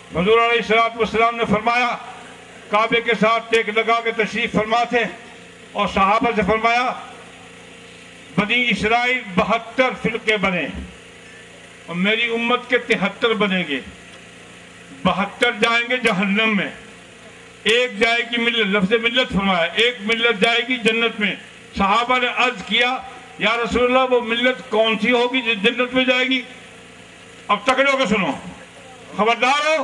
حضور علیہ السلام نے فرمایا کعبے کے ساتھ ٹیک لگا کے تشریف فرما تھے اور صحابہ سے فرمایا بنی اسرائیل 72 فرقے بنے اور میری امت کے 73 بنیں گے، 72 جائیں گے جہنم میں، ایک جائے گی ملت، لفظ ملت فرمایا، ایک ملت جائے گی جنت میں۔ صحابہ نے عرض کیا یا رسول اللہ وہ ملت کون سی ہوگی جو جنت میں جائے گی؟ اب تکڑے ہو کے سنو، خبردار ہو،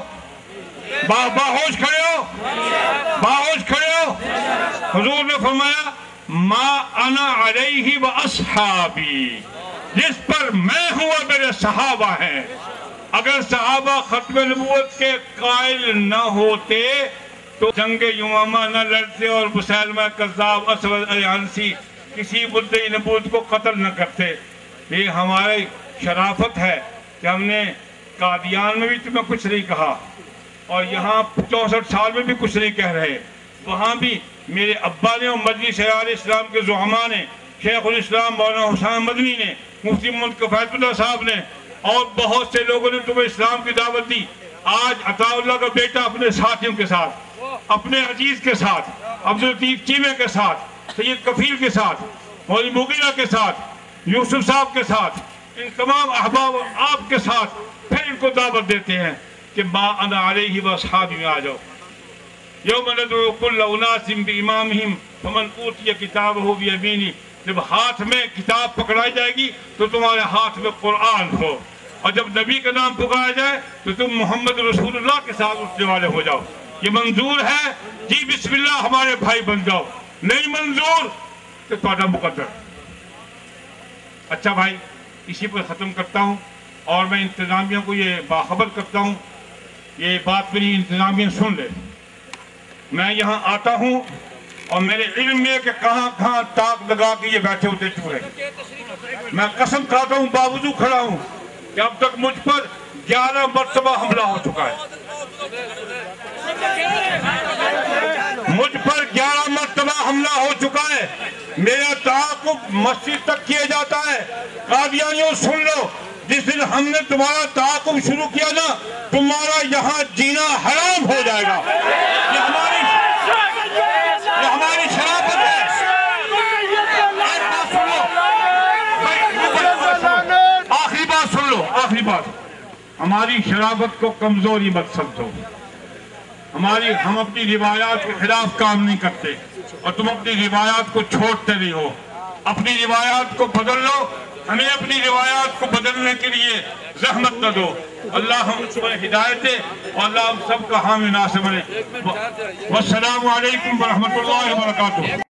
باہوش کھڑے ہو، باہوش کھڑے ہو۔ حضور نے فرمایا ما انا علیہ و اصحابی، جس پر میں ہوں اور میرے صحابہ ہیں۔ اگر صحابہ ختم نبوت کے قائل نہ ہوتے تو جنگ یمامہ نہ لڑتے اور مسیلمہ کذاب اسود عنسی کسی مدعی نبوت کو قتل نہ کرتے۔ یہ ہماری شرافت ہے کہ ہم نے قادیان میں بھی تمہیں کچھ نہیں کہا اور یہاں 64 سال میں بھی کچھ نہیں کہہ رہے، وہاں بھی میرے ابا نے اور مجلس شیعہ اسلام کے زعماء نے، شیخ الاسلام مولانا حسین مدنی نے، مفتی محمد کفایت اللہ صاحب نے اور بہت سے لوگوں نے تمہیں اسلام کی دعوت دی۔ آج عطا اللہ کا بیٹا اپنے ساتھیوں کے ساتھ، اپنے عزیز کے ساتھ، عبداللطیف چیمے کے ساتھ، سید کفیل کے ساتھ، مولوی مغیرہ کے ساتھ، یوسف صاحب کے ساتھ، ان تمام احباب آپ کے ساتھ پھر ان کو دعوت دیتے ہیں کہ ما انا علیہ و اصحابی میں آ جاؤ۔ یوم ندعو کل اناس بامامہم فمن اوتی کتابہ بیمینہ، جب ہاتھ میں کتاب پکڑائی جائے گی تو تمہارے ہاتھ میں قرآن ہو، اور جب نبی کا نام پکارا جائے تو تم محمد رسول اللہ کے ساتھ اٹھنے والے ہو جاؤ۔ یہ منظور ہے جی بسم اللہ ہمارے بھائی بن جاؤ، نہیں منظور تو تمہارا مقدر۔ اچھا بھائی، اسی پر ختم کرتا ہوں اور میں انتظامیہ کو یہ باخبر کرتا ہوں، یہ بات میری انتظامیہ سن لے۔ میں یہاں آتا ہوں اور میرے علم میں کہ کہاں کہاں تاک لگا کے یہ بیٹھے ہوتے چورے، میں قسم کھاتا ہوں باوضو کھڑا ہوں کہ اب تک مجھ پر 11 مرتبہ حملہ ہو چکا ہے، مجھ پر 11 مرتبہ حملہ ہو چکا ہے، میرا تعاقب مسجد تک کیا جاتا ہے۔ قادیانیوں سن لو، جس دن ہم نے تمہارا تعاقب شروع کیا نا، تمہارا یہاں جینا حرام ہو جائے گا۔ یہ ہماری شرافت ہے۔ آخری بات سن لو، آخری بات، ہماری شرافت کو کمزوری مت سمجھو۔ ہم اپنی روایات کے خلاف کام نہیں کرتے اور تم اپنی روایات کو چھوڑتے نہیں ہو۔ اپنی روایات کو بدل لو، ہمیں اپنی روایات کو بدلنے کے لیے زحمت نہ دو۔ اللہ ہم پر ہدایت دے اور اللہ ہم سب کا حامی ناصر بنے۔ والسلام علیکم ورحمۃ اللہ وبرکاتہ۔